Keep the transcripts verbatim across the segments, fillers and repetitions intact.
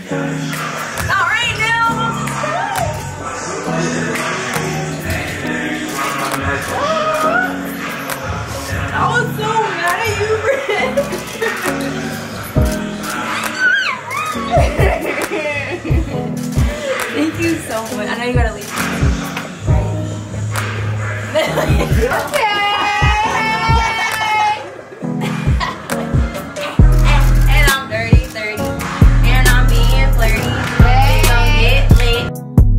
All right now. I was so mad at you, Britt. Thank you so much. I know you gotta leave. Okay. And I'm dirty, thirty. And I'm being flirty. We gon' get lit.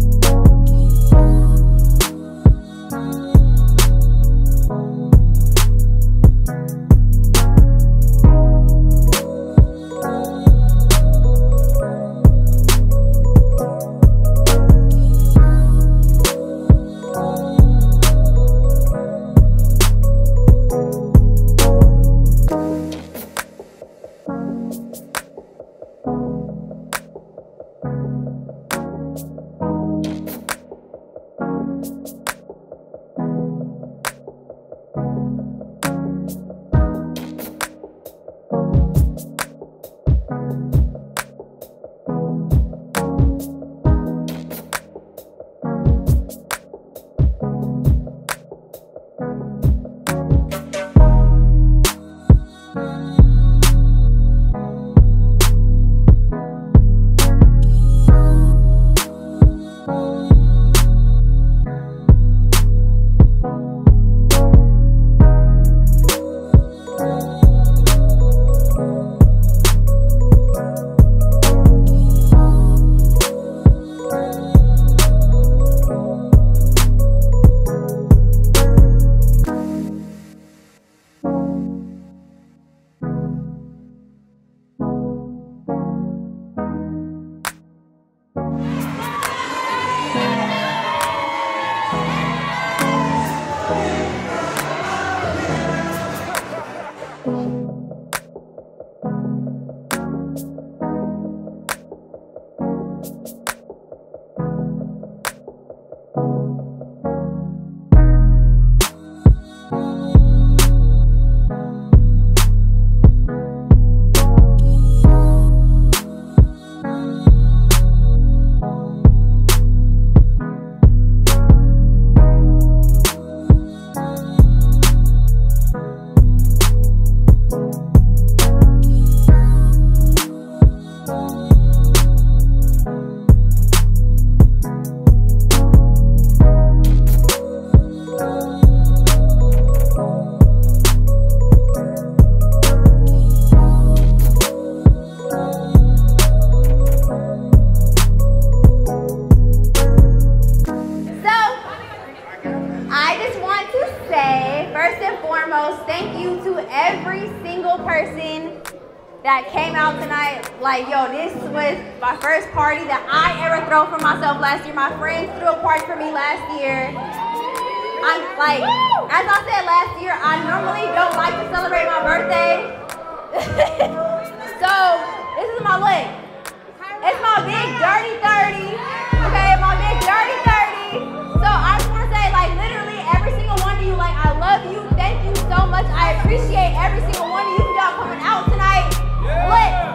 Every single person that came out tonight, like, yo, this was my first party that I ever threw for myself last year. My friends threw a party for me last year. I'm like, as I said last year, I normally don't like to celebrate my birthday. So this is my leg. It's my big dirty thirty. Okay, my big dirty thirty. So I just want to say, like, literally every single one of you, like, I love you. Thank you so much. I appreciate every single one of you for y'all coming out tonight. Lit.